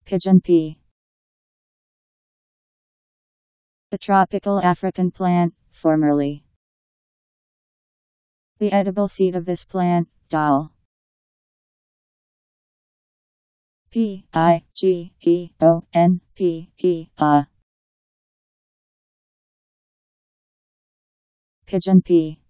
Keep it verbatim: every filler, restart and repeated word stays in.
Pigeon pea. A tropical African plant, formerly. The edible seed of this plant, dahl. P I G E O N P E A. Pigeon pea.